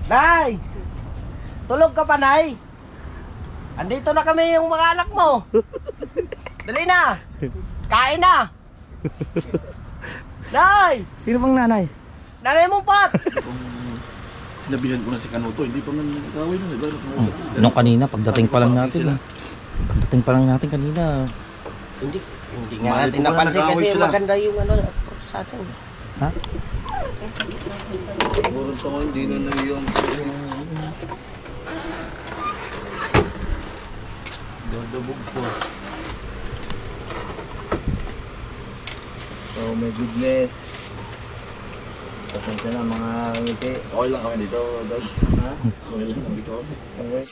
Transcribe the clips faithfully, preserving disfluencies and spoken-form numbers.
Nay! Tulog ka pa, Nay? Andito na kami yung mga anak mo. Dali na! Kain na! Nay! Sino bang nanay? Nanay mo, Pat! Sinabihan ko na si Kanuto, hindi pa man gawin na, diba? Oh, nung kanina, pagdating pa lang natin. Pagdating pa lang natin kanina. Hindi, hindi nga Mahal natin ko ba napansin nag-away kasi sila? maganda yung ano sa atin. Ha? Meron pa ko, hindi na naiyon. Dadabog po. Oh my goodness. Pasensya na mga ngiti. Okay lang kami dito, Dad. Ha? Okay lang kami dito. Okay.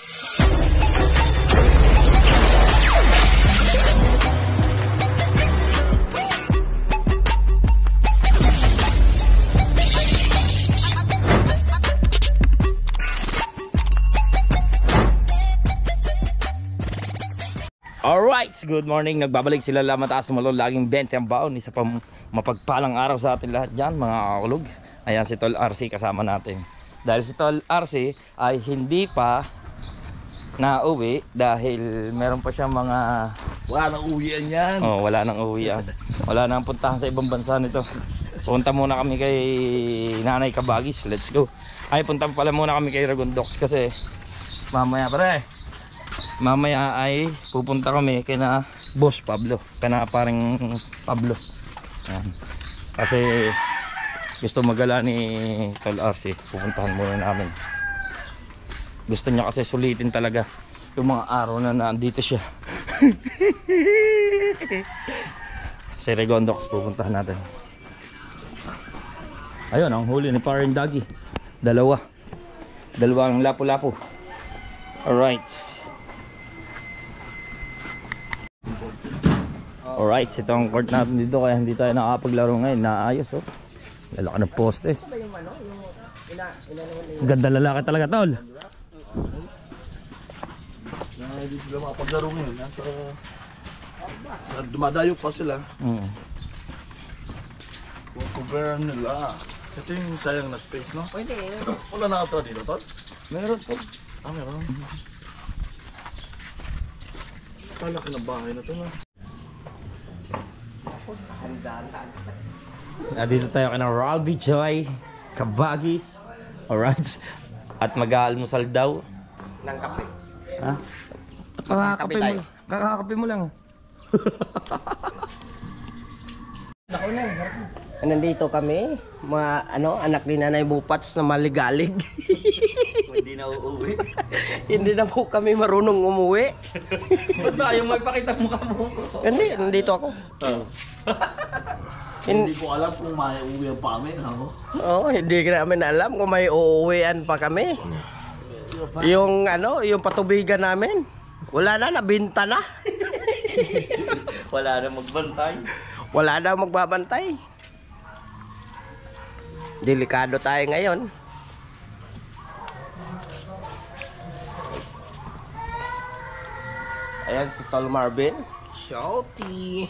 Alright, good morning. Nagbabalik sila La Mataas Tumalon. Laging bente ang baon. Isa pa mapagpalang araw sa atin lahat dyan, mga kakulog. Ayan si Tol R C kasama natin. Dahil si Tol R C ay hindi pa nauwi dahil meron pa siyang mga... Wala nang uwian yan. Oh, wala nang uwian. Wala nang puntahan sa ibang bansa nito. Punta muna kami kay Nanay Kabagis. Let's go. Ay, punta pala muna kami kay Ragondox kasi mamaya pare. Mamaya ay pupunta kami kay na Boss Pablo. Kana paring Pablo. Ayan. Kasi gusto magala ni Tol R C. Pupuntahan muna namin. Gusto niya kasi sulitin talaga yung mga araw na nandito siya. Si Ragondox pupuntahan natin. Ayun ang huli ni paring Dagi. Dalawa. Dalawang lapu-lapu. Alright. Alright, ito ang court natin dito kaya hindi tayo nakapaglaro ngayon. Naayos oh. Lalaki ng poste. Ganda lalaki talaga, Tol. Hindi sila makapaglaro ngayon. Nasa... Dumadayo pa sila. Mm. Kung compare nila. Ito yung sayang na space, no? Pwede. Wala na ata dito, Tol? Meron po. Ah, meron. Kalaki na bahay na ito, no? Ah, dito tayo kay Ralby Joy Kabagis. Alright. At mag-aalmusal daw. Ng kape. Ha? Kakakape tayo. mo. Kakakape mo lang. Nandito kami, mga ano, anak ni Nanay Bupats na maligalig. Hindi na uuwi. Hindi na po kami marunong umuwi. Ba't ba yung may pakita mukha mo? Hindi, nandito ako. Oh. Hindi ko alam kung may uwi ang pamin, ha? Oo, hindi namin alam kung may uuwian pa kami. Yung ano, yung patubigan namin, wala na, nabinta na. Wala na magbantay. Wala na magbabantay. Delikado tayo ngayon. Ayan si Tol Marvin. Shouty.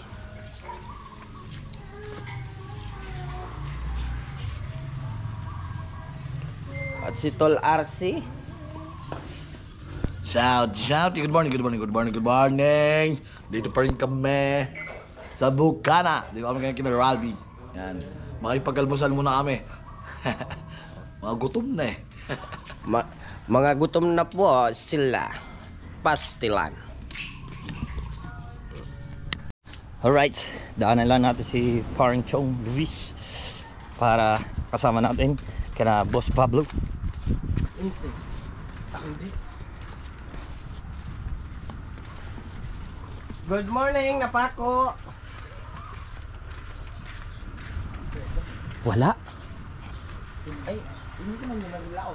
At si Tol R C. Shout, shout. Good morning, good morning, good morning, good morning. Dito pa rin kami sa Bukana. Dito kami ngayon kina Ralby. Yan. Makipag-almusal muna kami. Mga gutom na eh. Ma mga gutom na po sila. Pastilan. Alright, daanan lang natin si Paring Chong Luis para kasama natin kina Boss Pablo. Good morning, Napako. Wala. Ay, hindi ko man yung naglaot.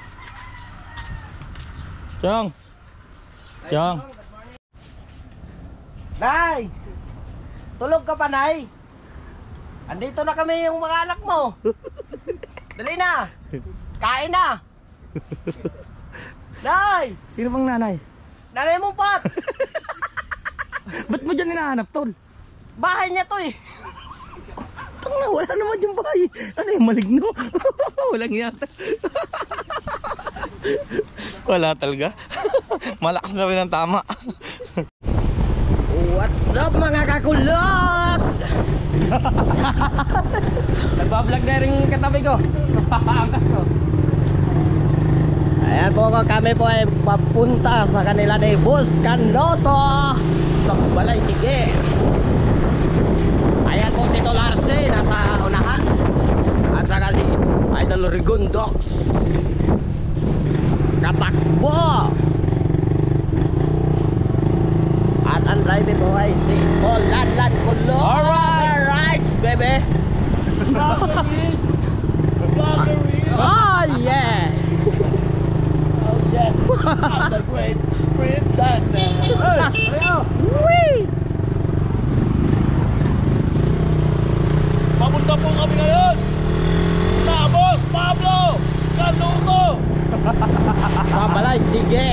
Chong. Chong. Nay! Tulog ka pa, Nay? Andito na kami yung mga anak mo. Dali na! Kain na! Nay! Sino bang nanay? Nanay mo, Pat! Ba't mo dyan hinahanap, Tol? Bahay niya to eh. Tang na, wala naman yung bahay. Ano yung maligno? Walang yata. Wala talaga. Malakas na rin ang tama. What's up mga kakulot? Nagbablog na rin katabi ko. Angkas ko. Ayan po kami po ay papunta sa kanila ni Boss Candoto sa Balay Tige. Ayan po si Tolarse nasa unahan. At saka si Idol Rigondox katakbo. At ang driver po ay si Poladlan Kulo. Alright baby. Vloggeries! Vloggeries! Oh yeah. Oh yes! I'm the great Prince and... Uh, Wee! Papunta po kami ngayon sa Boss Pablo Candoto! Sa Balay Tige.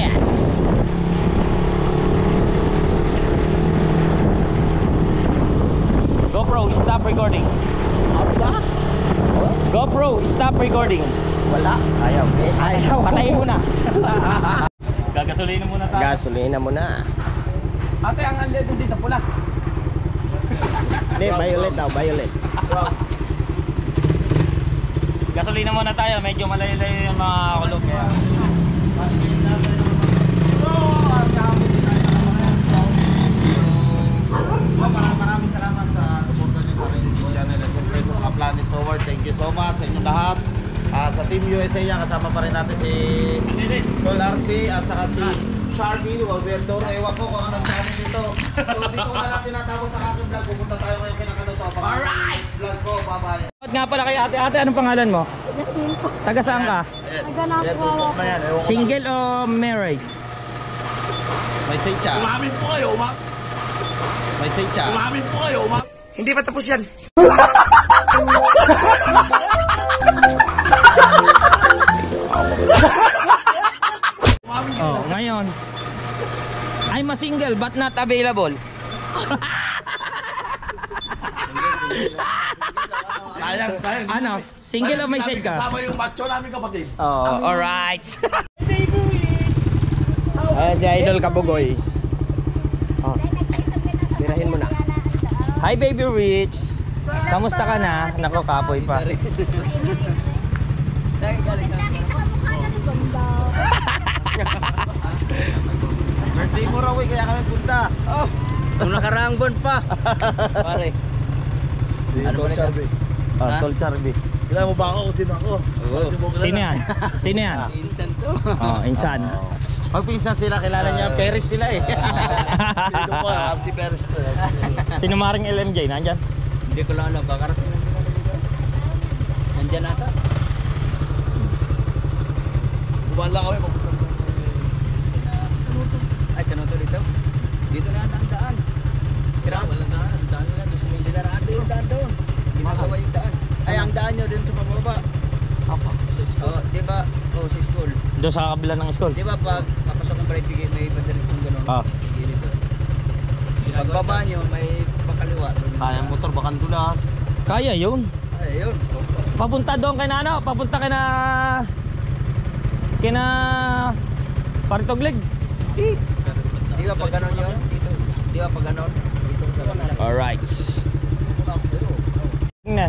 GoPro, stop recording. Apa? GoPro, stop recording. Wala. Ayaw. Eh, ayaw. Patayin mo na. Gagasolina muna tayo. Gasolina muna. Ate, ang unleaded dito pula. Hindi, violet daw, violet. Gasolina muna tayo. Medyo malayo-layo yung mga kulog. Kaya. Maraming maraming salamat sa suporta niyo sa aking channel at yung Facebook mga Planet Solar. Thank you so much sa inyong lahat. Ah, sa Team U S A yan, kasama pa rin natin si Tol R C at saka si Sharpie, Walberto. Ewan ko kung anong channel dito. So dito ko na natin natapos sa aking vlog. Pupunta tayo kayo kinakanuto. Alright! Vlog ko, bye-bye. At nga pala kay ate. Ate, anong pangalan mo? Jasmine po. Taga saan ka? Naganawa po. Single o married? May say cha. Umamin po kayo, umamin. May say cha. Umamin po kayo, umamin. Hindi pa tapos yan. Oh, ngayon. I'm a single but not available. Sayang, sayang. Ano? Single o may side ka? Kasama yung macho namin kapatid. Oh, alright. Ayan si Idol Kabugoy. Oh, tirahin mo na. Hi baby Rich. Kamusta ka na? Nako, kapoy pa. Birthday mo raw eh, kaya kami punta. Oh, kung nakaraang buwan pa. Pare. Si Tol Charby. Oh, Tol Charby. Kailan mo ba ako kung sino ako? Sino yan? Sino yan? Insan to. Oh, insan. Pag pinsan sila, kilala niya, Paris sila eh. Sino ko, R C Perez to. Sino maring L M J? Nandyan? Hindi ko lang alam, kakarating na nila dito. Nandyan ata. Kumala kami, mapunta ko. Ay, Kanuto dito? Dito na ata ang daan. Siraan. Walang daan. Daan nila. Sinaraan doon yung daan doon. Ginagawa yung daan. Ay, ang daan nyo dun sa pababa. Apa? Oh, di ba? Oh, sa school. Doon sa kabila ng school. Di ba pag papasok ng bright bigay, may padiretsong gano'n? Ah. Gilid doon. Pagbaba nyo, may pakaliwa. Kaya motor, bakan dulas. Kaya yun. Ay, yun. Papunta doon kay na ano? Papunta kay na... Kay na... Partogleg. Di ba pag gano'n yun? Dito. Di ba pag gano'n? Dito sa gano'n. Alright. Tingnan.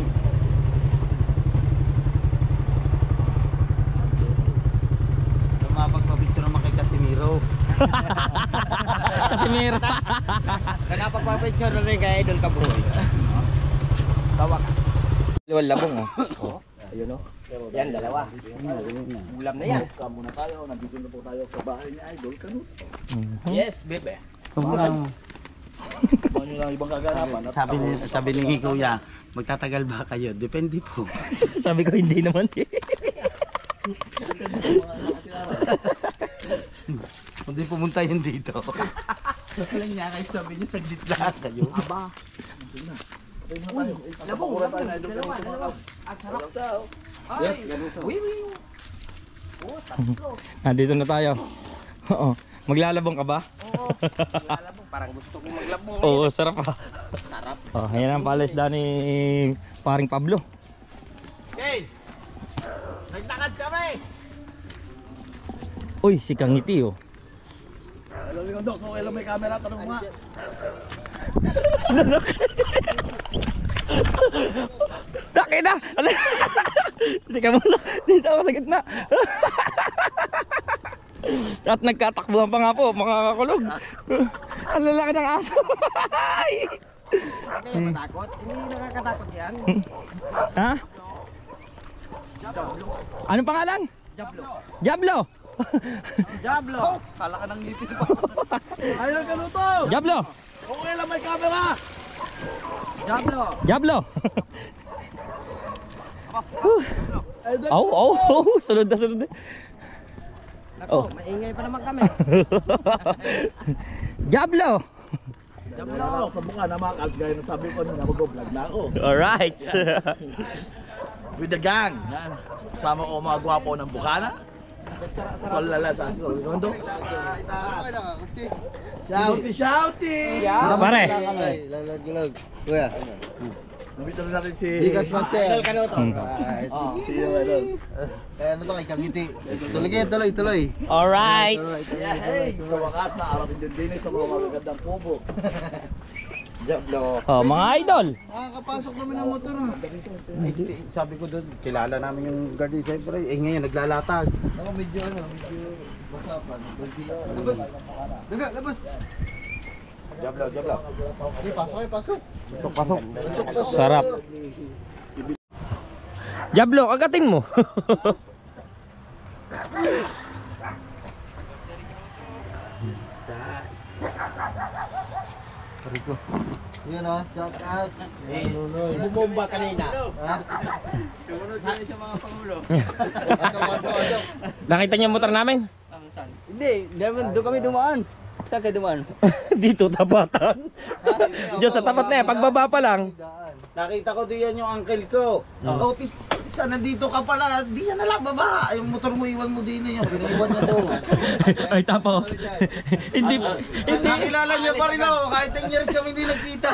So mapagpapicture naman kay Casimiro. Casimiro. Nakapagpapicture na rin kay Idol Kabugoy. Tawa ka. Liwal labong oh. Oh. Ayun o. Yan, dalawa. Ulam na yan. Kamu na tayo, nandito na po tayo sa bahay ni Idol Canut. Yes, bebe. Ano nyo lang ibang kaganapan. At Sabi ni, ako- sabi ni Kuya, magtatagal ba kayo? Depende po. Sabi ko hindi naman eh. Hindi pumunta yun dito. Alam niya kayo, sabi niyo saglit lang kayo. Aba. Labong, labong, dalawa, dalawa. At sarap daw. Yes, Ay, ganito. uy, uy. Oh, tatlo. Nandito na tayo. Oo. Maglalabong ka ba? Oo. Lalabong, parang gusto kong maglabong. Oo, sarap ah. Sarap. Oh, yan ang palaisda ni paring Pablo. Okay. Naglakad kami. Uy, si Kangiti oh. Alam mo Dok, so alam may camera, tanong mo nga. Taki na! Hindi ka muna. Dito ako sa gitna. At nagkatakbuhan pa nga po, mga kakulog. Ang lalaki ng aso. Kayo matakot? Hindi nakakatakot yan. Ha? Anong pangalan? Diablo. Diablo! Diablo! Kala ka ng ngipin pa. Ayaw ka luto! Diablo! Okay lang may camera! Diablo! Diablo! Oh, oh, oh, sunod na sunod na. Naku, Oh. maingay pa naman kami. Diablo! Diablo! Sa mukha na mga kalts, gaya ng sabi ko, mag-vlog na ako. Alright. With the gang. Yan. Kasama ko mga gwapo ng Bukana. Palala sa aso. Rondo. Shouty, shouty! Pare. Lalag-lag. Kuya. Nabito na natin si... Bigas Master. Idol ka na ito. Si yung idol. Eh, ano to kay Kangiti? Tuloy kayo, tuloy, tuloy. Alright. Hey! Sa wakas na arating din din sa mga magagandang kubo. Diablo. Oh, mga idol. Nakakapasok naman ng motor. Sabi ko doon, kilala namin yung guard ni siyempre. Eh ngayon, naglalatag. Ako medyo ano, medyo basa pa. Labas! Daga, labas! Diablo, Diablo. Okay, pasok kayo, pasok. Pasok, pasok. Sarap. Diablo, agatin mo. Rico. Yun o, shout out. Bumomba kanina. Ha? Sabi sa mga pangulo. Pasok, pasok, pasok. Nakita niyo yung motor namin? Hindi, doon kami dumaan. Saan kayo dumaan? Dito tapatan. Diyan sa tapat na yan, pagbaba pa lang. Nakita ko diyan yung uncle ko. Oh, pis, pisa, nandito ka pala. Di yan na lang, baba. Yung motor mo, iwan mo din na yun. Pinaiwan niya doon. Ay tapos. Hindi Hindi. Nakilala niya pa rin ako. Kahit ten years kami hindi nagkita.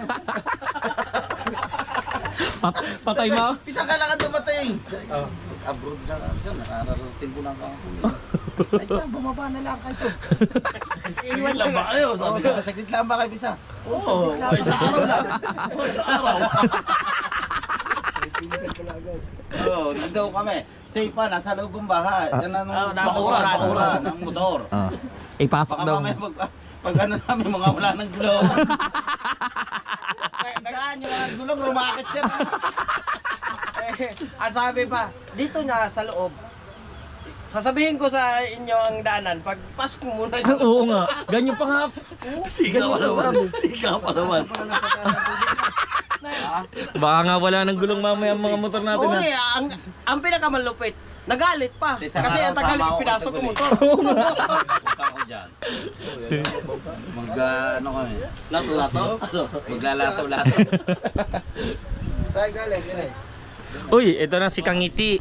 pat, patay mo. Pisa ka lang dumating. Abroad na lang siya. Nakarating ko lang ako. Ay, yan, bumaba na lang kayo. Iwan lang ba kayo? Sabi sa saglit lang ba kayo, Pisa? Oo, may sa araw lang. May sa araw. Oo, nandaw kami. Safe pa, nasa loob ng bahay. Yan ang Ah, bakuran, bakuran. bakuran ng motor. Ah. Ipasok Baka daw. mamaya mag, pag ano namin, mga wala ng gulong. Saan yung mga gulong, rumakit yan. Ang sabi pa, dito na sa loob. Sasabihin ko sa inyo ang daanan, pag pasok mo muna ito. Oo nga. Ganyan pa nga. Sika pa naman. Sika pa naman. Baka nga wala ng gulong mamaya ang mga motor natin. Oo Ha? eh, ang, ang pinakamalupit, nagalit pa. Isang Kasi araw ang tagal sama ako pinasok kay ko Taguli. motor. Punta ako dyan. Mag, uh, ano kami? Lato-lato? Maglalato-lato. Saan galing? Uy, ito na si Kangiti.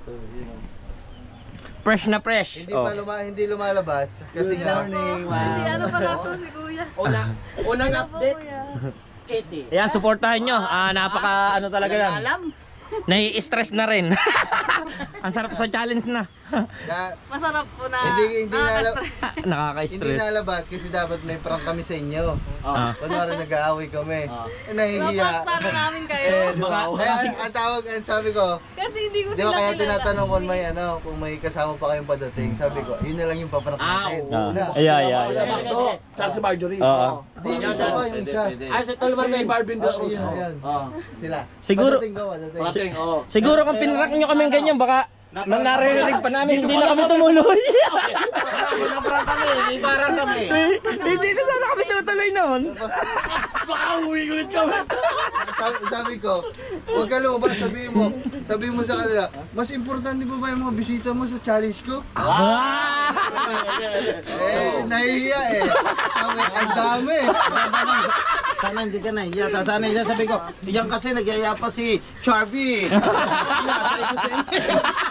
Fresh na fresh. Hindi Oh. pa luma, hindi lumalabas kasi nga Si ano pala to, si Kuya. Una, unang Hello po, update, Kuya. eighty. Ayan, supportahan nyo. Ah, napaka ano talaga yan. Alam? Nai-stress na rin. Ang sarap sa challenge na. na, Masarap po na. Hindi- hindi nalab- nakaka-stress. hindi Nakaka-stress. nalabas kasi dapat may prank kami sa inyo. Ah. Kunwari nag-aaway kami. Eh, nahihiya. Naprank sana namin kayo. Eh, di ba? Kaya ang, ang tawag, ang sabi ko, Kasi hindi ko di sila ba kaya kilala. tinatanong kung may ano, kung may kasama pa kayong padating. Sabi ko, yun na lang yung paprank natin. Ah, Na. yeah, yeah, Sila yeah. Marco, tsaka si Marjorie. Oo. Hindi, yung isa pa, yung isa. Ay, sa Tol Si Marvin. Marvin Oh, Daros. yun, yun. Sila. Siguro- Padating ko, padating. Parating, oo. Siguro kung pinrank nyo kami ganyan, baka nang naririnig pa namin, hindi na kami tumuloy. Naparang kami, hindi parang kami. Hindi na sana kami tutuloy noon. Baka uwi ulit kami. sabi, sabi ko, huwag ka lumabas, sabihin mo, sabihin mo sa kanila, mas importante pa ba yung mga bisita mo sa challenge ko? Ah! Eh, nahihiya eh. Sabi, ang dami. Sana hindi ka nahiya. Sana siya sabi ko, yan kasi nagyaya pa si Charby. Nasay ko sa inyo.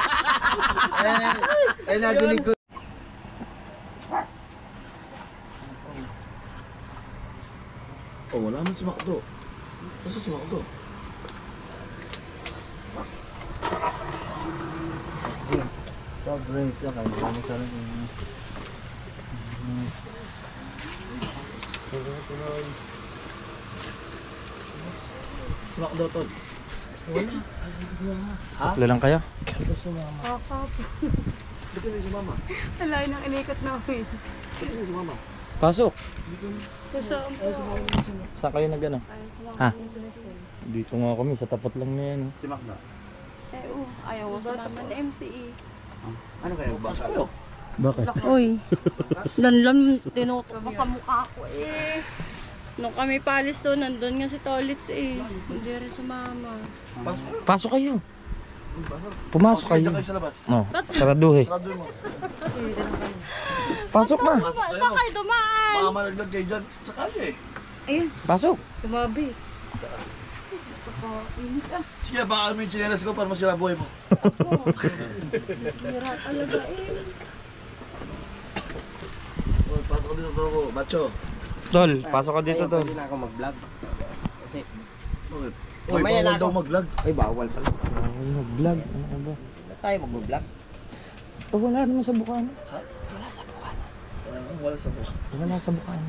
Eh, eh nadinig ko. Oh, wala man si Macdo. Kasi si Macdo. Soft drinks yan. Kaya mo sana yung... Smak daw, tol. Saklo lang kayo? Dito na si mama. Wala nang inikot namin. Dito na si mama. Pasok. Kusaan po. Saan kayo na gano'n? Ha? Dito nga kami, sa tapat lang na yan. Si Mac na. Eh, oh, ayaw ko sa naman na M C E. Ano kaya? Pasok kayo. Bakit? Uy, lanlan, tinutok mo sa mukha ko eh. Nung kami palis doon, nandun nga si Tolitz eh. Hindi rin sumama. Pasok kayo. Pasok kayo. Pumasok Pasok kayo. kayo. Diyan kayo sa labas. No, saraduhe. Sarado mo. Pasok na. Pasok kayo. Saan kayo dumaan? Baka malaglag kayo dyan sa kalye eh. Ayun, Pasok. sumabi. Gusto ko, init ah. Sige, baka mo yung chinelas ko para masira buhay mo. Sira talaga eh. Oh, pasok ka dito ako, Bacho. Tol, pasok ka dito, Tol. Pwede na ako mag-vlog. Kasi, Bakit? Uy, bawal daw mag-vlog. ay bawal pala. Ay, mag-vlog. Ano ka ba? Tayo mag-vlog. Oh, wala naman sa Bukana. Ano, wala sa buka. Wala sa Bukana.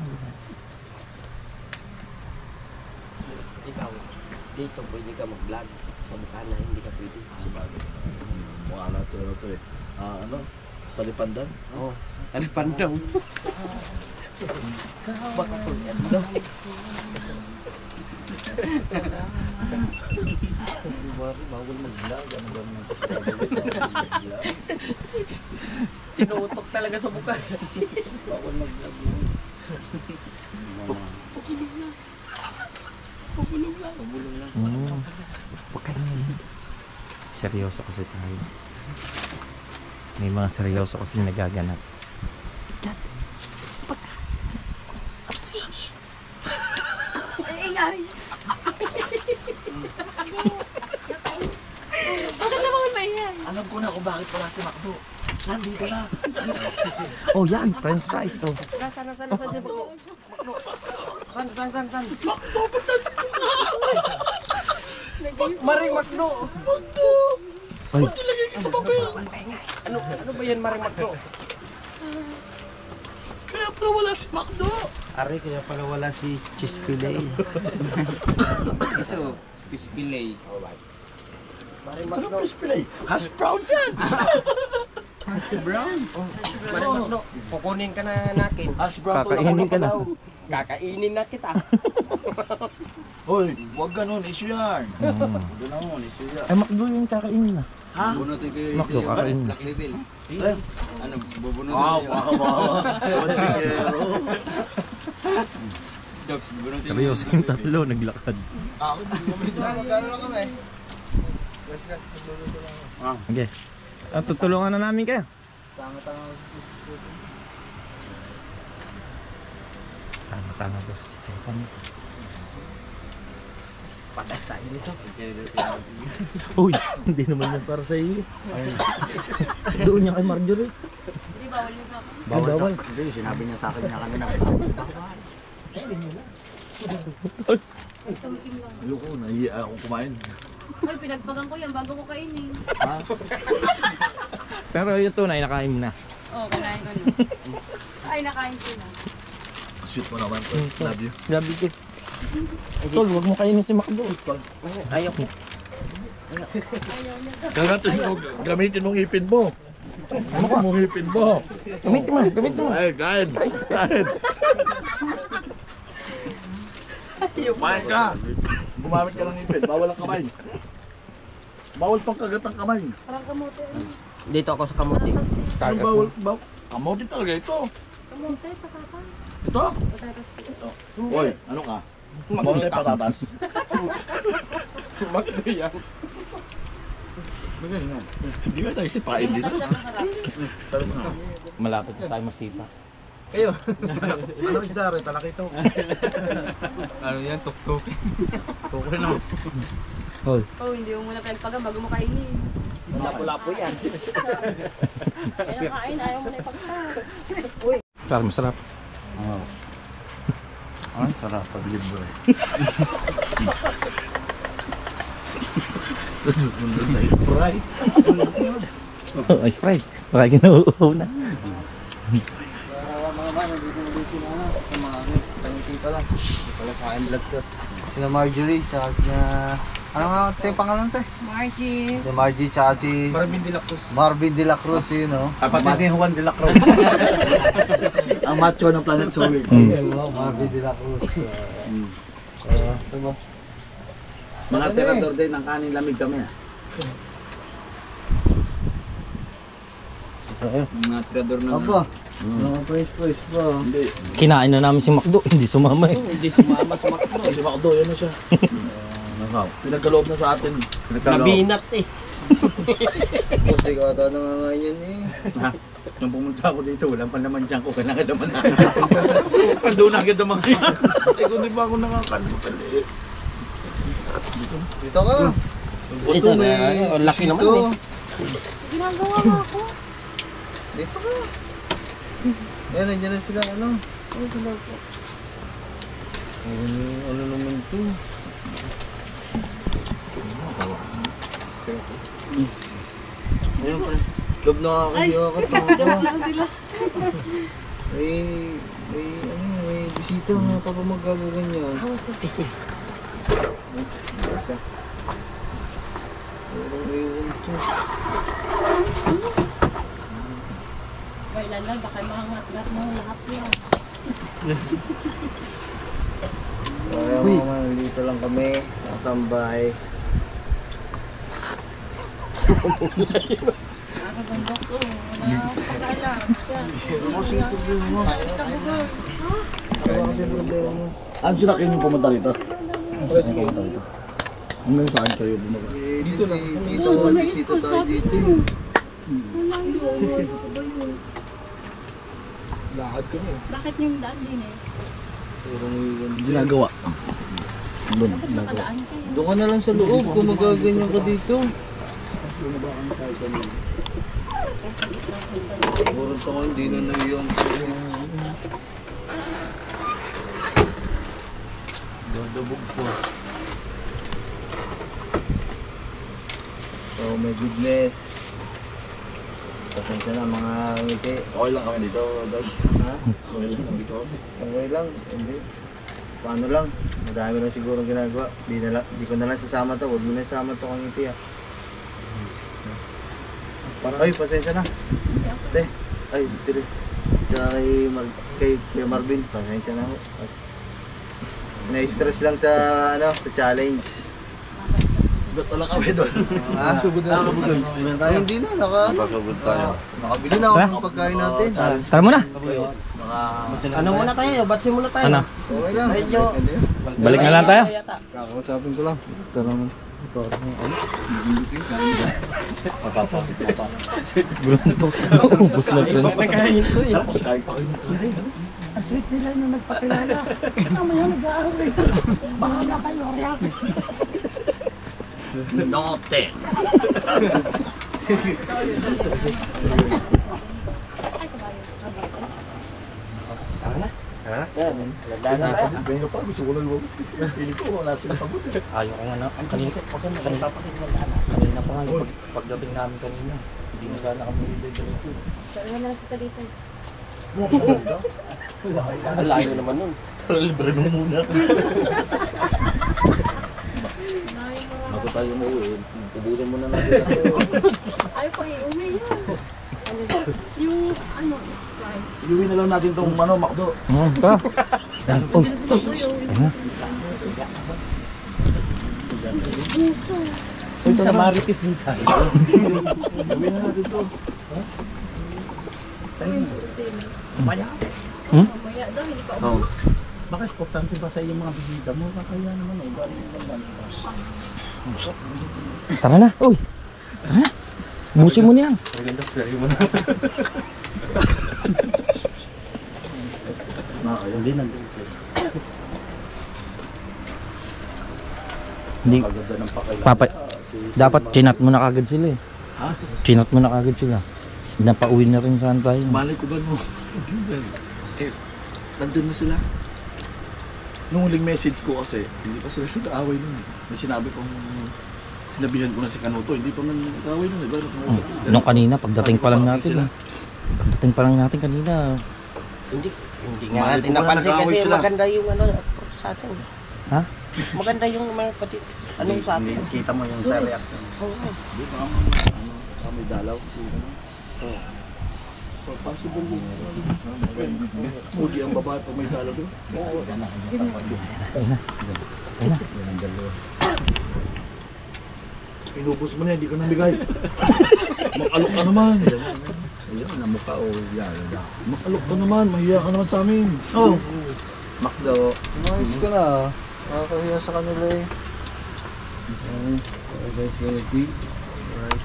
Ikaw, dito pwede ka mag-vlog. Sa Bukana, hindi ka pwede. Sa bagay. Mukha na to, ano to eh. Ah, ano? Talipandan? Oo. Ano pandaw? Baka po yan. Bawal mag-vlog. Ano ba naman? Tinutok talaga sa buka. Bawal mag-vlog yun. Pabulong lang. Pabulong lang. Hmm. Huwag ka naman. Seryoso kasi tayo. May mga seryoso kasi nagaganap. Ingay! Bakit naman ba yan? Alam ko na kung bakit wala si Macdo. Nandito na. Oh, yan. French fries to. Nasa, nasa, nasa. San, san, san, san. Maring Makno. Ay, Ano, ano ba yan Maring Makno? Kaya pala wala si Macdo. Ari, kaya pala wala si Chispilay. Ito, Pispilay. Maring Ano Makno. display? Hash brown yan. Maring Makno, kukunin ka na natin. Hash brown to. kakainin ka na. Kakainin na kita. Hoy, wag ganun. Issue yan. Hmm. Wag ganun. Issue yan. Ay, Makdo yung kakainin na. Ha? Makdo, kakainin na. Ano, bubunutin Wow, wow, wow. Wantigero. Seryoso yung tatlo, naglakad. Ako, Magkano lang kami? Let's go. Magluluto lang ako. Okay. Ah, tutulungan na namin kayo. Tama-tama. Tama-tama ba si Stefan? Patay tayo nito. Uy, hindi naman yan para sa iyo. Doon niya kay Marjorie. Hindi, bawal niya sa akin. Bawal. Bawal. Hindi, sinabi niya sa akin niya kanina. Tumikim lang. Ayoko, nahiya akong kumain. Hoy, pinagpagan ko yan bago ko kainin. Pero yung tunay, nakain mo na. Oo, oh, kinain ko na. Ay, nakain ko na. Sweet mo naman to. Love you. Grabe ka. Tol, huwag mo kainin si Makdo. Ayaw ko. Gamitin mo, gamitin mong ipin mo. Ano ka mong ipin mo? Gamitin mo, gamitin mo. Ay, kain. Kain. Kumain ka. Gumamit ka ng ipin. Bawal ang kamay. Bawal pang kagat ang kamay. Parang kamote. ano? Dito ako sa kamuti. Ano bawal? Bawal. Kamote talaga ito. Kamote, patatas. Ito. Patatas. Ito. Hoy, ano ka? Kamote patatas. Makno yan. Hindi ka tayo sipain dito. Malapit na tayo masipa. Kayo. Ano isda rin? Talaki ito. Ano yan? Tuk-tuk. Tuk na. Hoy. Oh, hindi mo muna pinagpagan bago mo kainin. Lapo-lapo yan. Kaya kain, ayaw mo na ipagpag. Klar, masarap. Oh. Ay, sarap. Pabilib mo eh. Tapos sunod na Sprite. Ay, Sprite. Baka ginuuhaw na. Ah, mga man, nandito na dito na ano. Ang mga akin, pangiti pala. Ito pala sa akin vlog to. Sina Marjorie, tsaka sina... Ano nga ito yung pangalan to eh? Margie. Si Margie, tsaka si... Marvin de la Cruz. Marvin de la Cruz, yun no? Kapatid ni Juan de la Cruz. Ang macho ng Planet Soul. Mm. Marvin de la Cruz. Uh, uh, Mga tirador din ng kanin lamig kami. Mga tirador na. Apa? Mga praise praise pa. Hindi. Kinain na namin si Macdo. Hindi sumama eh. Hindi sumama sa makdo. Si Macdo, yan na siya. Pinagkaloob na sa atin. Nabinat eh. Kasi ka ata nangangain yan eh. Nung pumunta ako dito, walang pa naman dyan ko. Kailangan naman na. Doon agad naman yan. Eh, kung di ba ako nakakalimutan eh. Dito ka. Ito na. Ang laki naman eh. Ginagawa mo ako. Dito ka. Yan, nandiyan na sila. Ano? Ay, ginagawa. Ano, ano naman to? Ayun pa. Love na kakahiwa ka. Joke lang sila. May, may, ano, may bisita nga pa pa magagaganyan. Parang ewan to. Kailan lang, baka mahangat mo lahat yan. Kaya mga man, nandito lang kami. Nakatambay. Nakakagandok so. Wala akong pag-alam. Kaya kasi problema mo. Ano sila kayo yung pumunta rito? Ano yung pumunta rito? Hanggang saan kayo bumaba? Eh, dito lang. Dito, bisita tayo dito. Wala yun. Ano ba yun? Lakad kami. Bakit yung daan din eh? Parang ewan. Ginagawa. Doon, Bakit ginagawa. nakadaan kayo? Doon ka na lang sa loob kung magaganyan ka dito. Siguro ito ko hindi na naiyon. Dadabog po. So my goodness. Pasensya na mga ngiti. Okay lang kami dito, Dad. Ha? Okay lang kami dito. Okay lang, hindi. Paano lang, madami lang siguro ginagawa. Di, na lang, di ko na lang sasama to, huwag mo na sasama to kang ngiti ah. Ay, pasensya na. Te, ay, tiri. Tsaka kay, Mar kay, kay Marvin, pasensya na ho. At, na-stress lang sa, ano, sa challenge. Sibat na lang kami doon. Ha? Ay, hindi na, naka, naka, nakabili na ako ng pagkain natin. Tara muna. Naka, Ano muna tayo? Batsi muna tayo. Ano? okay lang. Balik na lang tayo. Kakausapin ko lang. Tara mo. Parang ano? Grunto. Ubus na friends. Nagkain ko eh. Tapos kain pa kayo. Ang sweet nila na nagpakilala. Mamaya nag-aaway. Baka na kayo react. Note. Ganyan pa, gusto ko lang lumabas kasi. Pili ko, wala sila sa buti. Ayaw ko nga na. Kanina, kanina, kanina pa nga yung pag, pagdating namin kanina. Hindi na sana kami dito. Wala na sa talita. Ang layo naman nun. Libre mo muna. Bago tayo mo uwi, ubusin mo na natin. Ayaw pa iuwi yun. Ano, yung ano, Sprite. Iuwi na lang natin tong ano, Macdo. Hmm, pa. Yan. Oh, Kung sa Marites din tayo. Iuwi na natin to. Maya. Hmm? Mamaya daw, hindi pa Oh. ubus. Bakit importante ba sa iyong mga bisita mo? Kakaya naman oh. Galing naman. Tara na. Uy. Ha? Busin mo niyan. Hindi nandun siya. Hindi. Paganda ng pakilala. Papa, dapat chinat mo na kagad sila eh. Ha? Chinat mo na kagad sila. Napauwi na rin saan tayo. Malay ko ba mo? Eh, nandun na sila. Nung huling message ko kasi, hindi pa sila nag-aaway nun eh. Na sinabi kong Sinabihan ko na si Kanuto, hindi pa man nag-away na. Diba? Nung kanina, pagdating pa lang natin. eh. Pagdating pa lang natin kanina. Hindi, hindi nga natin napansin kasi maganda yung ano sa atin. Ha? Maganda yung mga pati ano sa atin. Kita mo yung sa reaction. Oo. Di ba? Ano, may dalaw. Oo. Possible yun. Mugi ang babae pa may dalaw doon. Oo. Ayun na. Inubos mo na, hindi ko nabigay. Makalok ka naman. Ayun, na mukha o yan. Makalok ka naman, mahiya ka naman sa amin. Oh. Makdo. Nice ka na. Nakakahiya sa kanila eh. Okay guys, ready? Alright.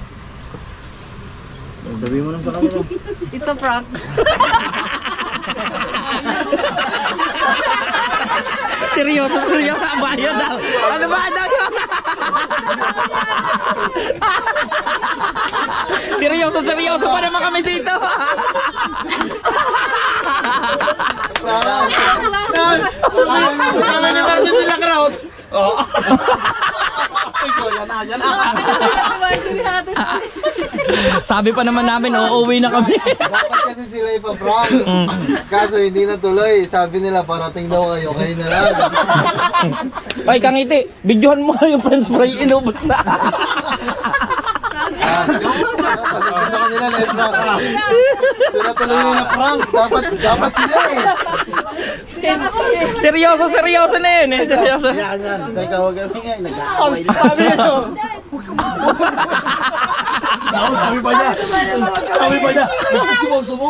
Sabi mo lang sa kanila. It's a prank. Seryoso, seryoso. Ang bayo daw. Ano ba daw? Seryoso, seryoso pa naman kami dito. Kami ni Marvin nila crowd. Sabi pa naman namin, uuwi na kami. Dapat kasi sila ipaprank. Kaso hindi na tuloy. Sabi nila parating daw kayo. Kayo na lang. Ay, Kangiti, videohan mo yung french fry, inubos na. Pagdating sa kanila na iprank. Sila tuloy na prank. Dapat, dapat sila eh. Seryoso, seryoso na yun eh. Seryoso. Yan yan. Teka, huwag kami ngayon. Nag-aaway na. Sabi nito. Ako, sabi pa niya. Sabi pa niya. Sumo-sumo.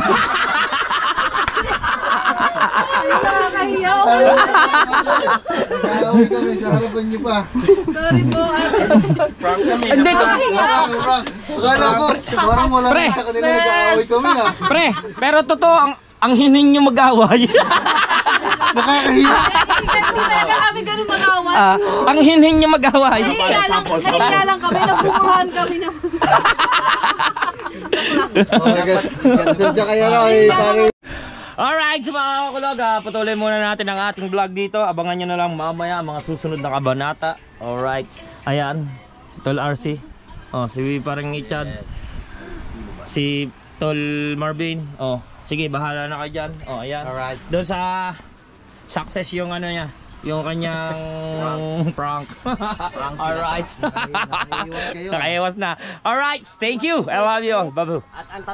Nakakahiya. Nag-aaway kami sa harapan niyo pa. Sorry po, ate. Hindi to. Prank, prank. Akala ko, parang wala Pre. na sa kanila nag-aaway kami ah. Pre, pero totoo, ang, ang hining nyo mag-away. Nakakahiya. Hindi talaga kami ganun mag-away. Ah, ang hinhin nyo mag-away. Nahiya lang, nahiya lang kami. Nagmumurahan kami na. Oh my God. Ganun siya kaya na eh. Sorry. Alright, so mga kakulog, ah, patuloy muna natin ang ating vlog dito. Abangan nyo na lang mamaya ang mga susunod na kabanata. Alright, ayan, si Tol R C, oh, si parang Richard, si Tol Marvin, oh, sige, bahala na kayo dyan. Oh, ayan, Alright. doon sa success yung ano niya, yung kanyang prank. Alright, Nakaiwas kayo. nakaiwas na. Alright, thank you, I love you all, babu.